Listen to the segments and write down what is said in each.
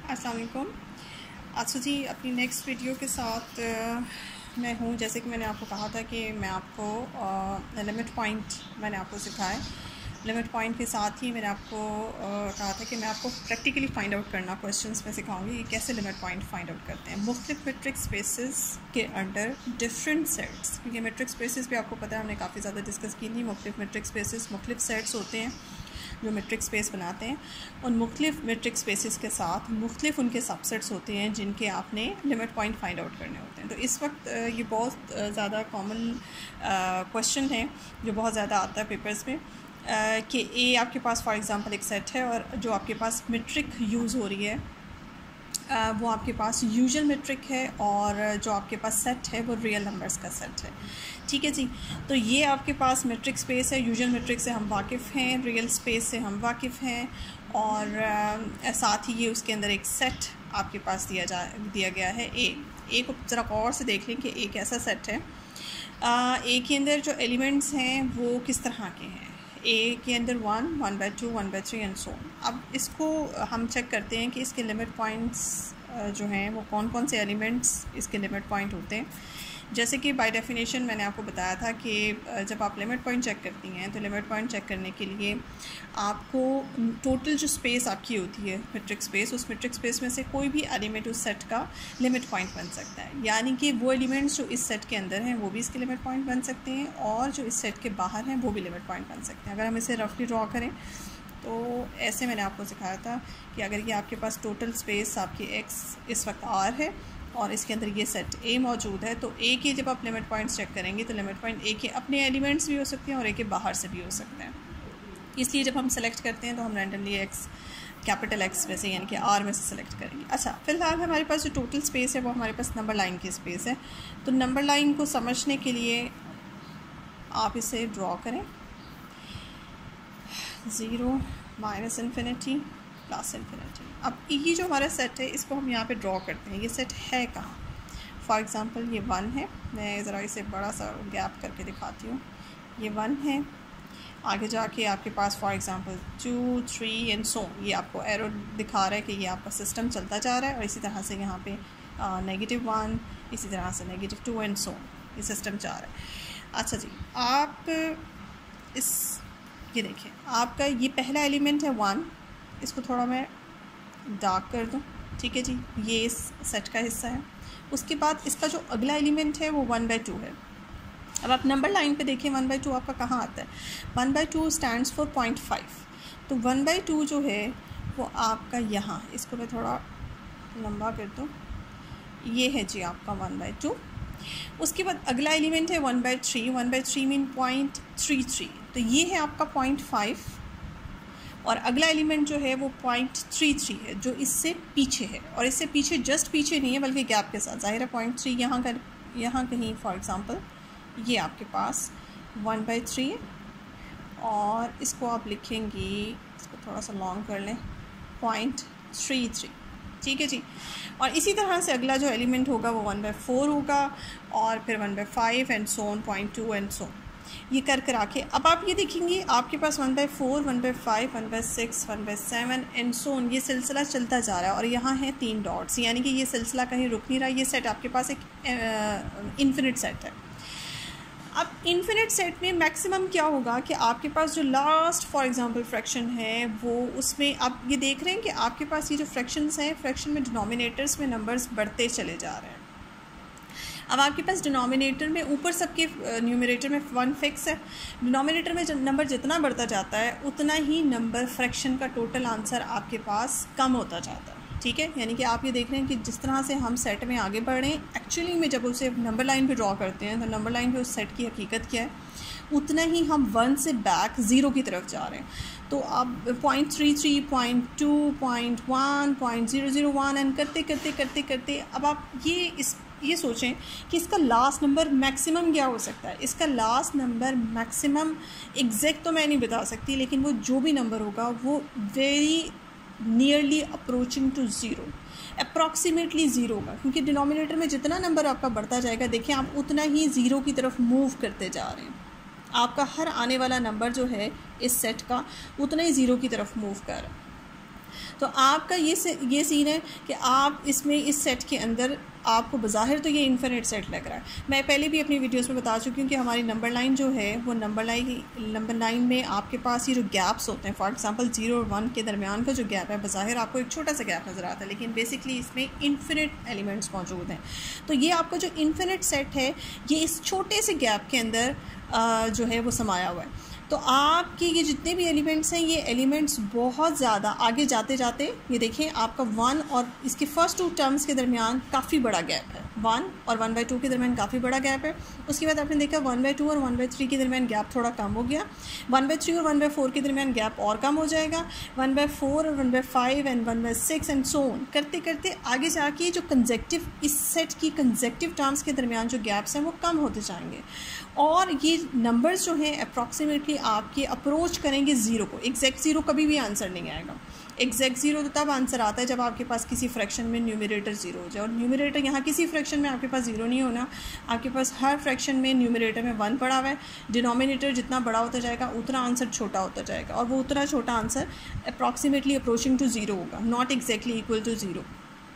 अस्सलाम वालेकुम। अच्छा जी, अपनी नेक्स्ट वीडियो के साथ मैं हूँ। जैसे कि मैंने आपको कहा था कि मैं आपको लिमिट पॉइंट मैंने आपको सिखाया। लिमिट पॉइंट के साथ ही मैंने आपको कहा था कि मैं आपको प्रैक्टिकली फ़ाइंड आउट करना क्वेश्चंस में सिखाऊंगी कि कैसे लिमिट पॉइंट फ़ाइंड आउट करते हैं मुख्तलिफ मेट्रिक स्पेसेस के अंडर डिफरेंट सेट्स। क्योंकि मेट्रिक स्पेसेस भी आपको पता है, हमने काफ़ी ज़्यादा डिस्कस की नहीं। मुख्तलिफ मेट्रिक स्पेसेस मुख्तलिफ सेट्स होते हैं जो मेट्रिक स्पेस बनाते हैं। उन मुख्तलिफ मेट्रिक स्पेसेस के साथ मुख्तलिफ उनके सबसेट्स होते हैं जिनके आपने लिमिट पॉइंट फ़ाइंड आउट करने होते हैं। तो इस वक्त ये बहुत ज़्यादा कॉमन क्वेश्चन है जो बहुत ज़्यादा आता है पेपर्स में कि ए आपके पास फॉर एग्ज़ाम्पल एक सेट है और जो आपके पास मेट्रिक यूज़ हो रही है वो आपके पास यूजुअल मेट्रिक है और जो आपके पास सेट है वो रियल नंबर्स का सेट है। ठीक है जी, तो ये आपके पास मेट्रिक स्पेस है। यूजुअल मेट्रिक से हम वाकिफ़ हैं, रियल स्पेस से हम वाकिफ़ हैं और साथ ही ये उसके अंदर एक सेट आपके पास दिया गया है ए को ज़रा गौर से देख लें कि ए कैसा सेट है। ए के अंदर जो एलिमेंट्स हैं वो किस तरह के हैं। ए के अंदर 1, 1/2, 1/3 एंड सो ऑन। अब इसको हम चेक करते हैं कि इसके लिमिट पॉइंट्स जो हैं वो कौन कौन से एलिमेंट्स इसके लिमिट पॉइंट होते हैं। जैसे कि बाय डेफिनेशन मैंने आपको बताया था कि जब आप लिमिट पॉइंट चेक करती हैं तो लिमिट पॉइंट चेक करने के लिए आपको टोटल जो स्पेस आपकी होती है मेट्रिक स्पेस, उस मेट्रिक स्पेस में से कोई भी एलिमेंट उस सेट का लिमिट पॉइंट बन सकता है। यानी कि वो एलिमेंट्स जो इस सेट के अंदर हैं वो भी इसके लिमिट पॉइंट बन सकते हैं और जो इस सेट के बाहर हैं वो भी लिमिट पॉइंट बन सकते हैं। अगर हम इसे रफली ड्रॉ करें तो ऐसे मैंने आपको सिखाया था कि अगर ये आपके पास टोटल स्पेस आपकी एक्स इस वक्त आर है और इसके अंदर ये सेट ए मौजूद है, तो ए के जब आप लिमिट पॉइंट्स चेक करेंगे तो लिमिट पॉइंट ए के अपने एलिमेंट्स भी हो सकते हैं और ए के बाहर से भी हो सकते हैं। इसलिए जब हम सेलेक्ट करते हैं तो हम रैंडमली एक्स कैपिटल एक्स में से यानी कि आर में से सेलेक्ट करेंगे। अच्छा, फ़िलहाल हमारे पास जो टोटल स्पेस है वो हमारे पास नंबर लाइन की स्पेस है। तो नंबर लाइन को समझने के लिए आप इसे ड्रॉ करें 0 माइनस इन्फिनिटी प्लस इन्फिनिटी। अब ये जो हमारा सेट है इसको हम यहाँ पे ड्रॉ करते हैं। ये सेट है कहाँ? फॉर एग्ज़ाम्पल ये 1 है। मैं ज़रा इसे बड़ा सा गैप करके दिखाती हूँ। ये 1 है, आगे जाके आपके पास फॉर एग्ज़ाम्पल 2, 3 एंड सो। ये आपको एरो दिखा रहा है कि ये आपका सिस्टम चलता जा रहा है और इसी तरह से यहाँ पे -1, इसी तरह से -2 एंड सो ये सिस्टम जा रहा है। अच्छा जी, आप ये देखिए आपका ये पहला एलिमेंट है 1, इसको थोड़ा मैं डार्क कर दूँ। ठीक है जी, ये इस सेट का हिस्सा है। उसके बाद इसका जो अगला एलिमेंट है वो 1/2 है। अब आप नंबर लाइन पे देखें 1/2 आपका कहाँ आता है। 1/2 स्टैंड्स फॉर 0.5। तो 1/2 जो है वो आपका यहाँ, इसको मैं थोड़ा लंबा कर दूँ, ये है जी आपका 1/2। उसके बाद अगला एलिमेंट है 1/3। 1/3 मीन 0.33, तो ये है आपका 0.5 और अगला एलिमेंट जो है वो 0.33 है जो इससे पीछे है और इससे पीछे जस्ट पीछे नहीं है बल्कि गैप के साथ। ज़ाहिर है 0.3 यहाँ कहीं फॉर एग्ज़ाम्पल ये आपके पास 1/3 है और इसको आप लिखेंगी, इसको थोड़ा सा लॉन्ग कर लें, 0.33। ठीक है जी, और इसी तरह से अगला जो एलिमेंट होगा वो 1/4 होगा और फिर 1/5 and so on, 0.2 and so. ये कर आके अब आप ये देखेंगे आपके पास 1/4, 1/5, 1/6, 1/7 एंड सो ऑन, ये सिलसिला चलता जा रहा है और यहाँ है 3 डॉट्स, यानी कि ये सिलसिला कहीं रुक नहीं रहा। ये सेट आपके पास एक इन्फिनिट सेट है। अब इन्फिनिट सेट में मैक्सिमम क्या होगा कि आपके पास जो लास्ट फॉर एग्जांपल फ्रैक्शन है वो उसमें आप ये देख रहे हैं कि आपके पास ये जो फ्रैक्शंस हैं, फ्रैक्शन में डिनोमिनेटर्स में नंबर्स बढ़ते चले जा रहे हैं। अब आपके पास डिनोमिनेटर में ऊपर सबके न्यूमरेटर में 1 फिक्स है। डिनोमिनेटर में नंबर जितना बढ़ता जाता है उतना ही नंबर फ्रैक्शन का टोटल आंसर आपके पास कम होता जाता है। ठीक है, यानी कि आप ये देख रहे हैं कि जिस तरह से हम सेट में आगे बढ़ रहे हैं, एक्चुअली में जब उसे नंबर लाइन पे ड्रॉ करते हैं तो नंबर लाइन पे उस सेट की हकीकत क्या है, उतना ही हम 1 से बैक 0 की तरफ जा रहे हैं। तो अब 0.33, 0.2, 0.1, 0.001 एंड करते अब आप ये सोचें कि इसका लास्ट नंबर मैक्सिमम क्या हो सकता है। इसका लास्ट नंबर मैक्सिमम एग्जैक्ट तो मैं नहीं बता सकती, लेकिन वो जो भी नंबर होगा वो very nearly approaching to 0, approximately 0 होगा। क्योंकि डिनोमिनेटर में जितना नंबर आपका बढ़ता जाएगा, देखिए आप उतना ही 0 की तरफ मूव करते जा रहे हैं। आपका हर आने वाला नंबर जो है इस सेट का उतना ही 0 की तरफ मूव कर रहा है। तो आपका ये सीन है कि आप इसमें इस सेट के अंदर आपको बज़ाहिर तो ये इन्फिनिट सेट लग रहा है। मैं पहले भी अपनी वीडियोस में बता चुकी हूँ कि हमारी नंबर लाइन जो है वो नंबर लाइन में आपके पास ये जो गैप्स होते हैं, फॉर एग्जांपल 0 और 1 के दरमियान का जो गैप है, बज़ाहिर आपको एक छोटा सा गैप नज़र आता है, लेकिन बेसिकली इसमें इन्फिनिट एलिमेंट्स मौजूद हैं। तो ये आपका जो इन्फिनिट सेट है ये इस छोटे से गैप के अंदर जो है वो समाया हुआ है। तो आपके ये जितने भी एलिमेंट्स हैं, ये एलिमेंट्स बहुत ज़्यादा आगे जाते जाते ये देखें आपका 1 और इसके फर्स्ट 2 टर्म्स के दरमियान काफ़ी बड़ा गैप है। 1 और 1/2 के दरमियान काफ़ी बड़ा गैप है। उसके बाद आपने देखा 1/2 और 1/3 के दरमियान गैप थोड़ा कम हो गया। 1/3 और 1/4 के दरमियान गैप और कम हो जाएगा। 1/4 और 1/5 एंड 1/6 एंड सो ऑन करते करते आगे जाके जो कंसेक्टिव इस सेट की कंसेक्टिव टर्म्स के दरमियान जो गैप्स हैं वो कम होते जाएंगे और ये नंबर्स जो हैं अप्रॉक्सीमेटली आपके अप्रोच करेंगे ज़ीरो को। एग्जैक्ट ज़ीरो कभी भी आंसर नहीं आएगा। एग्जैक्ट ज़ीरो तो तब आंसर आता है जब आपके पास किसी फ्रैक्शन में न्यूमरेटर ज़ीरो हो जाए, और न्यूमरेटर यहाँ किसी फ्रैक्शन में आपके पास ज़ीरो नहीं होना। आपके पास हर फ्रैक्शन में न्यूमरेटर में 1 पड़ा हुआ है। डिनोमिनेटर जितना बड़ा होता जाएगा उतना आंसर छोटा होता जाएगा, और वो उतना छोटा answer approximately approaching to zero होगा, not exactly equal to zero.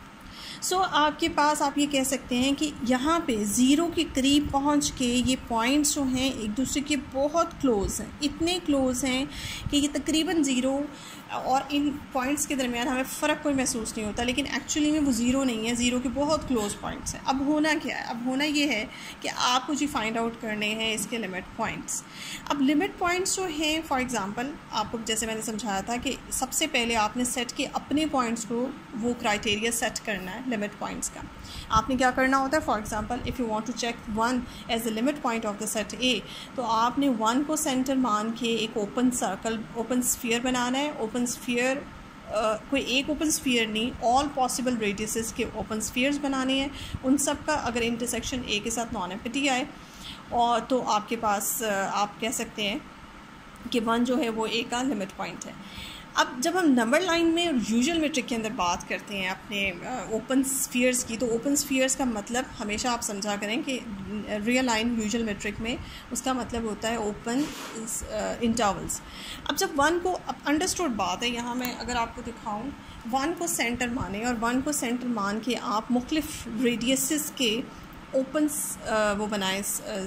So आपके पास आप ये कह सकते हैं कि यहाँ पे ज़ीरो के करीब पहुँच के ये पॉइंट्स जो हैं एक दूसरे के बहुत क्लोज़ हैं, इतने क्लोज़ हैं कि ये तकरीबन ज़ीरो और इन पॉइंट्स के दरमियान हमें फ़र्क कोई महसूस नहीं होता, लेकिन एक्चुअली में वो ज़ीरो नहीं है, ज़ीरो के बहुत क्लोज़ पॉइंट्स हैं। अब होना क्या है? अब होना ये है कि आपको जी फाइंड आउट करने हैं इसके लिमिट पॉइंट्स। अब लिमिट पॉइंट्स जो हैं, फॉर एग्ज़ाम्पल आपको जैसे मैंने समझाया था कि सबसे पहले आपने सेट के अपने पॉइंट्स को वो क्राइटेरिया सेट करना है लिमिट पॉइंट्स का। आपने क्या करना होता है, for example if you want to check 1 as the limit point of the set A, तो आपने 1 को सेंटर मान के एक ओपन सर्कल, ओपन स्फीयर बनाना है। ओपन स्फीयर कोई एक ओपन स्फीयर नहीं, ऑल पॉसिबल रेडियसेस के ओपन स्फीयर्स बनाने हैं। उन सब का अगर इंटरसेक्शन ए के साथ नॉन एम्प्टी आए और तो आपके पास आप कह सकते हैं कि 1 जो है वो ए का लिमिट पॉइंट है। अब जब हम नंबर लाइन में यूजुअल मेट्रिक के अंदर बात करते हैं अपने ओपन स्फीयर्स की, तो ओपन स्फीयर्स का मतलब हमेशा आप समझा करें कि रियल लाइन यूजुअल मेट्रिक में उसका मतलब होता है ओपन इंटरवल्स। अब जब 1 को, अब अंडरस्टूड बात है, यहाँ मैं अगर आपको दिखाऊं, 1 को सेंटर माने और 1 को सेंटर मान के आप मुख्तलिफ रेडियसेस के ओपन वो बनाएं,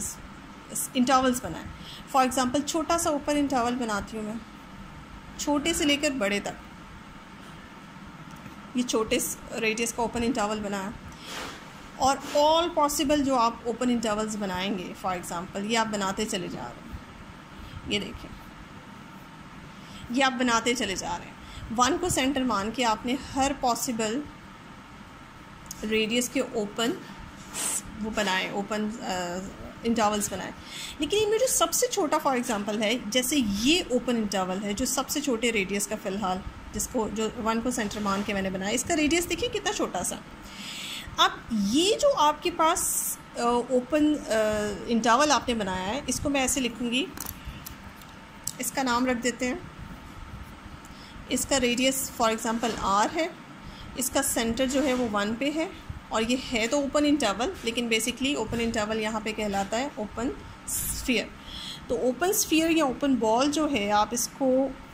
इंटरवल्स बनाएं। फॉर एग्ज़ाम्पल छोटा सा ओपन इंटरवल बनाती हूँ मैं, छोटे से लेकर बड़े तक, ये छोटे रेडियस का ओपन इंटरवल बनाया, और ऑल पॉसिबल जो आप ओपन इंटरवल्स बनाएंगे, फॉर एग्ज़ाम्पल ये आप बनाते चले जा रहे हैं, ये देखें ये आप बनाते चले जा रहे हैं। 1 को सेंटर मान के आपने हर पॉसिबल रेडियस के ओपन वो बनाए, ओपन इंटरवल्स बनाए। लेकिन इनमें जो सबसे छोटा फॉर एग्ज़ाम्पल है, जैसे ये ओपन इंटरवल है जो सबसे छोटे रेडियस का फ़िलहाल, जिसको जो 1 को सेंटर मान के मैंने बनाया, इसका रेडियस देखिए कितना छोटा सा। अब ये जो आपके पास ओपन इंटरवल आपने बनाया है, इसको मैं ऐसे लिखूँगी, इसका नाम रख देते हैं, इसका रेडियस फॉर एग्ज़ाम्पल r है, इसका सेंटर जो है वो 1 पे है, और ये है तो ओपन इंटरवल, लेकिन बेसिकली ओपन इंटरवल यहाँ पे कहलाता है ओपन स्फीयर। तो ओपन स्फीयर या ओपन बॉल जो है, आप इसको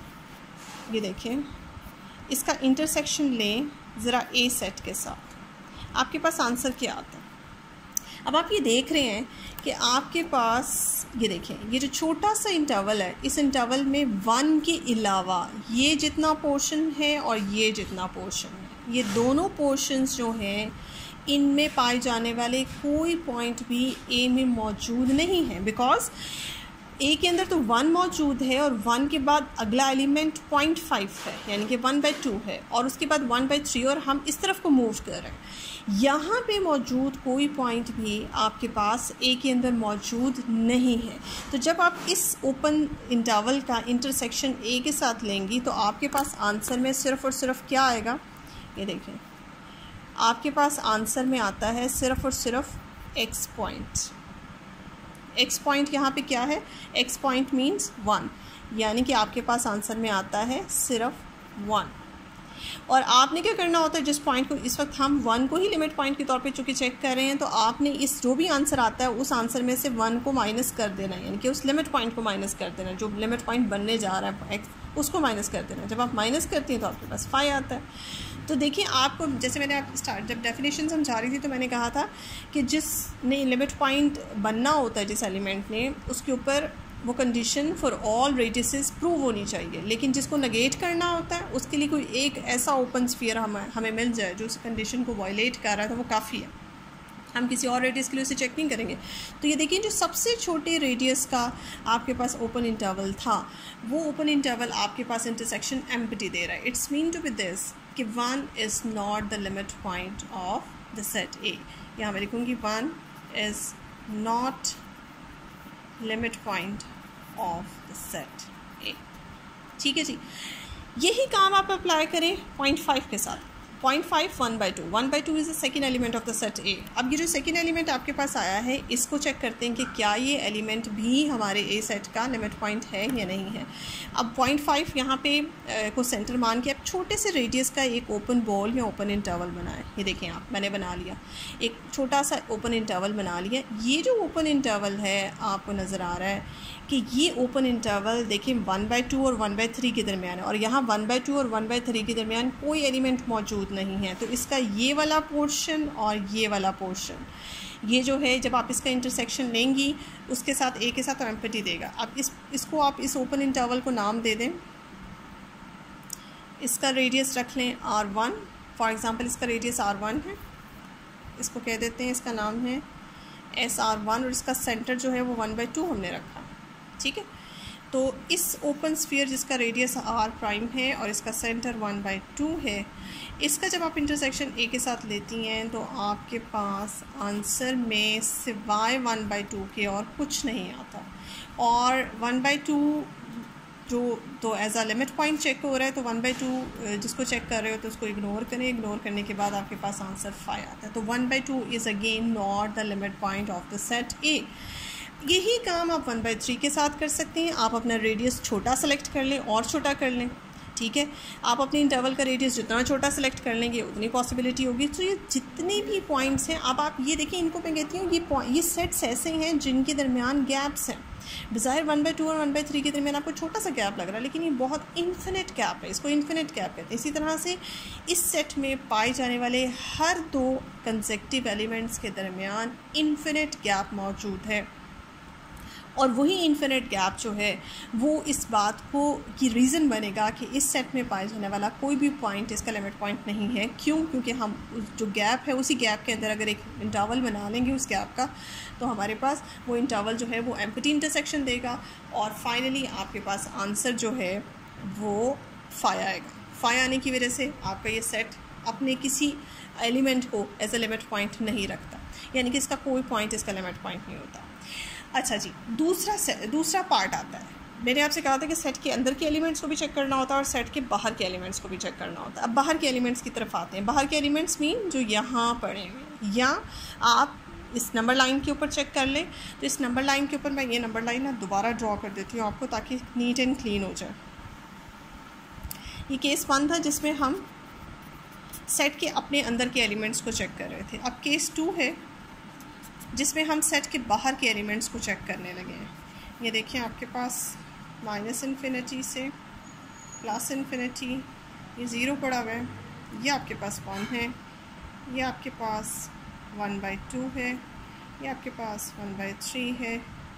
ये देखें, इसका इंटरसेक्शन लें ज़रा ए सेट के साथ, आपके पास आंसर क्या आता है। अब आप ये देख रहे हैं कि आपके पास ये देखें, ये जो छोटा सा इंटरवल है, इस इंटरवल में 1 के अलावा ये जितना पोर्शन है और ये जितना पोर्शन है, ये दोनों पोर्शंस जो हैं इनमें पाए जाने वाले कोई पॉइंट भी ए में मौजूद नहीं है, बिकॉज ए के अंदर तो 1 मौजूद है और 1 के बाद अगला एलिमेंट 0.5 है, यानी कि 1/2 है, और उसके बाद 1/3, और हम इस तरफ को मूव कर रहे हैं। यहाँ पे मौजूद कोई पॉइंट भी आपके पास ए के अंदर मौजूद नहीं है। तो जब आप इस ओपन इंटरवल का इंटरसेक्शन ए के साथ लेंगी तो आपके पास आंसर में सिर्फ़ और सिर्फ क्या आएगा, ये देखें, आपके पास आंसर में आता है सिर्फ़ और सिर्फ एक्स पॉइंट। एक्स पॉइंट यहाँ पे क्या है, एक्स पॉइंट मीन्स 1, यानी कि आपके पास आंसर में आता है सिर्फ 1। और आपने क्या करना होता है, जिस पॉइंट को इस वक्त हम 1 को ही लिमिट पॉइंट के तौर पे चूँकि चेक कर रहे हैं, तो आपने इस जो भी आंसर आता है उस आंसर में से 1 को माइनस कर देना है, यानी कि उस लिमिट पॉइंट को माइनस कर देना, जो लिमिट पॉइंट बनने जा रहा है एक्स, उसको माइनस कर देना। जब आप माइनस करती हैं तो आपके पास 5 आता है। तो देखिए आपको, जैसे मैंने आप जब डेफिनेशन समझा रही थी तो मैंने कहा था कि जिसने लिमिट पॉइंट बनना होता है, जिस एलिमेंट ने, उसके ऊपर वो condition for all radiuses prove होनी चाहिए, लेकिन जिसको नेगेट करना होता है उसके लिए कोई एक ऐसा ओपन स्फीयर हमें मिल जाए जो उस कंडीशन को वायलेट कर रहा है तो वो काफ़ी है। हम किसी और रेडियस के लिए उसे चेक नहीं करेंगे। तो ये देखिए जो सबसे छोटे रेडियस का आपके पास ओपन इंटरवल था, वो ओपन इंटरवल आपके पास इंटरसेक्शन एम्प्टी दे रहा है। It's mean to be this कि 1 is not the limit point of the set A. यहाँ मैं लिखूँगी 1 is not limit point of the set A. ठीक है जी, यही काम आप अप्लाई करें 0.5 के साथ। 0.5 1/2, 1/2 is the second element of the set A. अब ये जो सेकेंड एलिमेंट आपके पास आया है, इसको चेक करते हैं कि क्या ये एलिमेंट भी हमारे ए सेट का लिमिट पॉइंट है या नहीं है। अब 0.5 यहाँ पे को सेंटर मान के आप छोटे से रेडियस का एक ओपन बॉल या ओपन इंटरवल बनाएं। ये देखें आप, मैंने बना लिया, एक छोटा सा ओपन इंटरवल बना लिया। ये जो ओपन इंटरवल है आपको नज़र आ रहा है कि ये ओपन इंटरवल देखिए 1/2 और 1/3 के दरमियान है, और यहाँ 1/2 और 1/3 के दरमियान कोई एलिमेंट मौजूद नहीं है। तो इसका ये वाला पोर्शन और ये वाला पोर्शन, ये जो है, जब आप इसका इंटरसेक्शन लेंगी उसके साथ ए के साथ एम्प्टी देगा। अब इसको आप इस ओपन इंटरवल को नाम दे दें, इसका रेडियस रख लें R1। फॉर एग्ज़ाम्पल इसका रेडियस R1 है, इसको कह देते हैं, इसका नाम है SR1, और इसका सेंटर जो है वो 1/2 हमने रखा। ठीक है, तो इस ओपन स्फीयर जिसका रेडियस R' है और इसका सेंटर 1/2 है, इसका जब आप इंटरसेक्शन ए के साथ लेती हैं तो आपके पास आंसर में सिवाय 1/2 के और कुछ नहीं आता। और 1/2 जो तो as a limit point check हो रहा है, तो 1/2 जिसको चेक कर रहे हो तो उसको इग्नोर करें। इग्नोर करने के बाद आपके पास आंसर 5 आता है। तो 1/2 is again not the limit point of the set A. यही काम आप 1/3 के साथ कर सकते हैं। आप अपना रेडियस छोटा सेलेक्ट कर लें और छोटा कर लें। ठीक है, आप अपने इंटरवल का रेडियस जितना छोटा सेलेक्ट कर लेंगे उतनी पॉसिबिलिटी होगी। तो ये जितने भी पॉइंट्स हैं, अब आप ये देखिए, इनको मैं कहती हूँ ये सेट्स ऐसे हैं जिनके दरमियान गैप्स हैं। डिज़ायर 1/2 और 1/3 के दरमियान आपको छोटा सा गैप लग रहा है, लेकिन ये बहुत इन्फिनिट गैप है, इसको इन्फिनिट गैप कहते हैं। इसी तरह से इस सेट में पाए जाने वाले हर 2 कंसेक्टिव एलिमेंट्स के दरमियान इन्फिनिट गैप मौजूद है, और वही इन्फिनिट गैप जो है वो इस बात को की रीज़न बनेगा कि इस सेट में पाए जाने वाला कोई भी पॉइंट इसका लिमिट पॉइंट नहीं है। क्यों? क्योंकि हम जो गैप है उसी गैप के अंदर अगर एक इंटरवल बना लेंगे उस गैप का, तो हमारे पास वो इंटरवल जो है वो एम्प्टी इंटरसेक्शन देगा, और फाइनली आपके पास आंसर जो है वो 5 आएगा। 5 आने की वजह से आपका ये सेट अपने किसी एलिमेंट को एज अ लिमिट पॉइंट नहीं रखता, यानी कि इसका कोई पॉइंट इसका लिमिट पॉइंट नहीं होता। अच्छा जी, दूसरा पार्ट आता है। मैंने आपसे कहा था कि सेट के अंदर के एलिमेंट्स को भी चेक करना होता है और सेट के बाहर के एलिमेंट्स को भी चेक करना होता है। अब बाहर के एलिमेंट्स की तरफ आते हैं। बाहर के एलिमेंट्स मीन जो यहाँ पड़े हुए, या आप इस नंबर लाइन के ऊपर चेक कर लें। तो इस नंबर लाइन के ऊपर मैं ये नंबर लाइन ना दोबारा ड्रॉ कर देती हूँ आपको, ताकि नीट एंड क्लीन हो जाए। ये केस 1 था जिसमें हम सेट के अपने अंदर के एलिमेंट्स को चेक कर रहे थे। अब केस 2 है जिसमें हम सेट के बाहर के एलिमेंट्स को चेक करने लगे हैं। ये देखिए आपके पास -इन्फिनिटी से +इन्फिनिटी, ये 0 पड़ा हुआ है, ये आपके पास 1 है, ये आपके पास 1/2 है, ये आपके पास 1/3 है,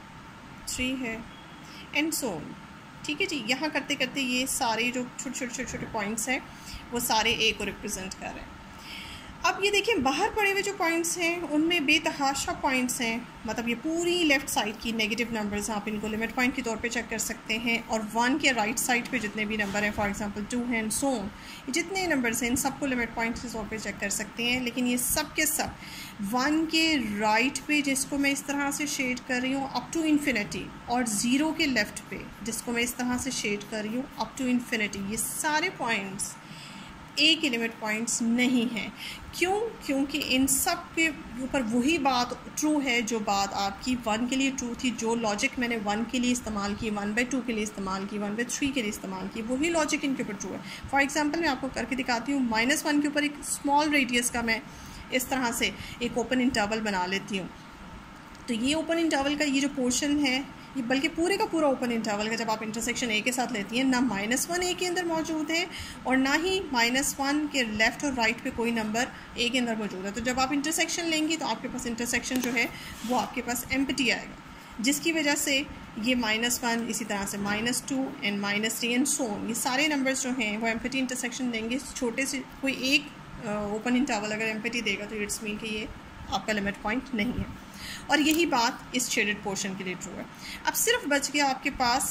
3 है, एंड सो ऑन। ठीक है जी, यहाँ करते करते ये सारे जो छोटे पॉइंट्स हैं वो सारे ए को रिप्रेजेंट कर रहे हैं। अब ये देखिए बाहर पड़े हुए जो पॉइंट्स हैं उनमें बेतहाशा पॉइंट्स हैं, मतलब ये पूरी लेफ़्ट साइड की नेगेटिव नंबर्स आप इनको लिमिट पॉइंट के तौर पे चेक कर सकते हैं, और 1 के राइट साइड पे जितने भी नंबर हैं, फॉर एग्जांपल 2 है एंड सो ऑन, ये जितने नंबर्स हैं इन सबको लिमिट पॉइंट के तौर पे चेक कर सकते हैं। लेकिन ये सब के सब 1 के राइट पे जिसको मैं इस तरह से शेड कर रही हूँ अप टू इन्फिनिटी, और 0 के लेफ़्ट पे जिसको मैं इस तरह से शेड कर रही हूँ अप टू इन्फिनिटी, ये सारे पॉइंट्स ए के लिमिट पॉइंट्स नहीं हैं। क्यों? क्योंकि इन सब के ऊपर वही बात ट्रू है जो बात आपकी 1 के लिए ट्रू थी, जो लॉजिक मैंने 1 के लिए इस्तेमाल की, 1/2 के लिए इस्तेमाल की, 1/3 के लिए इस्तेमाल की, वही लॉजिक इनके ऊपर ट्रू है। फॉर एग्जांपल मैं आपको करके दिखाती हूँ। -1 के ऊपर एक स्मॉल रेडियस का मैं इस तरह से एक ओपन इंटरवल बना लेती हूँ। तो ये ओपन इंटरवल का ये जो पोर्शन है ये बल्कि पूरे का पूरा ओपन इंटरवल का जब आप इंटरसेक्शन ए के साथ लेती हैं, ना -1 ए के अंदर मौजूद है और ना ही -1 के लेफ़्ट और राइट पे कोई नंबर ए के अंदर मौजूद है। तो जब आप इंटरसेक्शन लेंगी तो आपके पास इंटरसेक्शन जो है वो आपके पास एम्प्टी आएगा, जिसकी वजह से ये -1, इसी तरह से -2 एंड -3 एंड सो ऑन, ये सारे नंबर्स जो हैं वो एम्प्टी इंटरसेक्शन देंगे। छोटे से कोई एक ओपन इंटरवल अगर एम्प्टी देगा तो इट्स मीन कि ये आपका लिमिट पॉइंट नहीं है। और यही बात इस शेडेड पोर्शन के लिए ट्रू है। अब सिर्फ बच गया आपके पास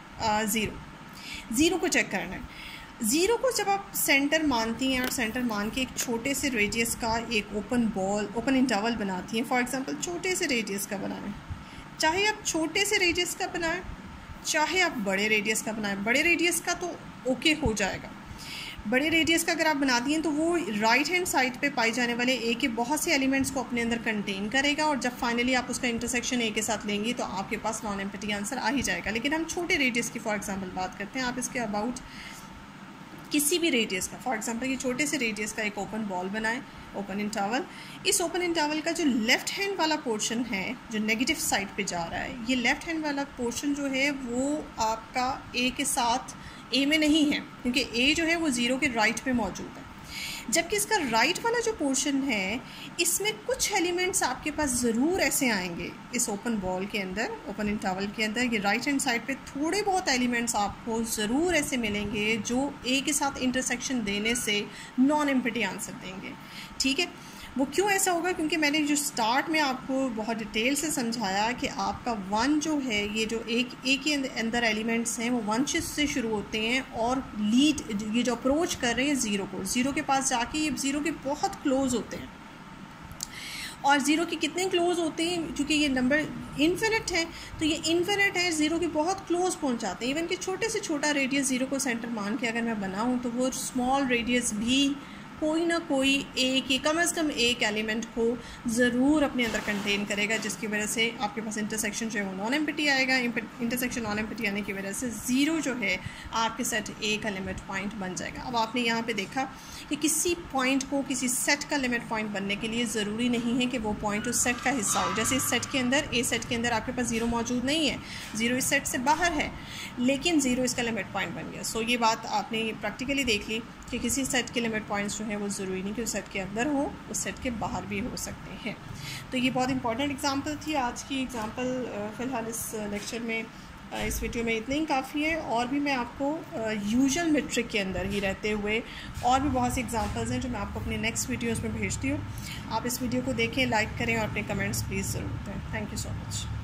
ज़ीरो को चेक करना है। ज़ीरो को जब आप सेंटर मानती हैं और सेंटर मान के एक छोटे से रेडियस का एक ओपन इंटरवल बनाती हैं, फॉर एग्जांपल छोटे से रेडियस का बनाएं, चाहे आप छोटे से रेडियस का बनाएं चाहे आप बड़े रेडियस का बनाएं। बड़े रेडियस का तो ओके हो जाएगा, बड़े रेडियस का अगर आप बना दिए तो वो राइट हैंड साइड पे पाई जाने वाले ए के बहुत से एलिमेंट्स को अपने अंदर कंटेन करेगा और जब फाइनली आप उसका इंटरसेक्शन ए के साथ लेंगी तो आपके पास नॉन एम्प्टी आंसर आ ही जाएगा। लेकिन हम छोटे रेडियस की फॉर एग्जांपल बात करते हैं। आप इसके अबाउट किसी भी रेडियस का, फॉर एग्जांपल ये छोटे से रेडियस का एक ओपन बॉल बनाएं, ओपन इंटरवल। इस ओपन इंटरवल का जो लेफ़्ट हैंड वाला पोर्शन है जो नेगेटिव साइड पे जा रहा है, ये लेफ़्ट हैंड वाला पोर्शन जो है वो आपका ए के साथ ए में नहीं है, क्योंकि ए जो है वो ज़ीरो के राइट पे मौजूद है। जबकि इसका राइट वाला जो पोर्शन है इसमें कुछ एलिमेंट्स आपके पास ज़रूर ऐसे आएंगे इस ओपन बॉल के अंदर, ओपन इंटरवल के अंदर। ये राइट हैंड साइड पे थोड़े बहुत एलिमेंट्स आपको ज़रूर ऐसे मिलेंगे जो ए के साथ इंटरसेक्शन देने से नॉन एम्प्टी आंसर देंगे। ठीक है, वो क्यों ऐसा होगा? क्योंकि मैंने जो स्टार्ट में आपको बहुत डिटेल से समझाया कि आपका 1 जो है, ये जो ए के अंदर एलिमेंट्स हैं वो 1 से शुरू होते हैं और ये जो अप्रोच कर रहे हैं ज़ीरो के पास जाके ये ज़ीरो के बहुत क्लोज़ होते हैं। और ज़ीरो के कितने क्लोज़ होते हैं? क्योंकि ये नंबर इन्फिनिट है तो ये इन्फिनिट है, ज़ीरो के बहुत क्लोज़ पहुंच जाते हैं। इवन कि छोटे से छोटा रेडियस ज़ीरो को सेंटर मान के अगर मैं बनाऊँ तो वो स्मॉल रेडियस भी कोई ना कोई कम से कम एक एलिमेंट को ज़रूर अपने अंदर कंटेन करेगा, जिसकी वजह से आपके पास इंटरसेक्शन जो है वो नॉन एम्प्टी आएगा। इंटरसेक्शन नॉन एम्प्टी आने की वजह से ज़ीरो जो है आपके सेट ए का लिमिट पॉइंट बन जाएगा। अब आपने यहाँ पे देखा कि किसी पॉइंट को किसी सेट का लिमिट पॉइंट बनने के लिए ज़रूरी नहीं है कि वो पॉइंट उस सेट का हिस्सा हो। जैसे इस सेट के अंदर, ए सेट के अंदर आपके पास ज़ीरो मौजूद नहीं है, ज़ीरो इस सेट से बाहर है, लेकिन ज़ीरो इसका लिमिट पॉइंट बन गया। सो ये बात आपने प्रैक्टिकली देख ली कि किसी सेट के लिमिट पॉइंट्स जो है वो ज़रूरी नहीं कि उस सेट के अंदर हो, उस सेट के बाहर भी हो सकते हैं। तो ये बहुत इंपॉर्टेंट एग्जांपल थी। आज की एग्जांपल फ़िलहाल इस लेक्चर में, इस वीडियो में इतना ही काफ़ी है। और भी मैं आपको यूजुअल मेट्रिक के अंदर ही रहते हुए और भी बहुत सी एग्जांपल्स हैं जो मैं आपको अपने नेक्स्ट वीडियोज़ में भेजती हूँ। आप इस वीडियो को देखें, लाइक करें और अपने कमेंट्स प्लीज़ ज़रूर दें। Thank you so much.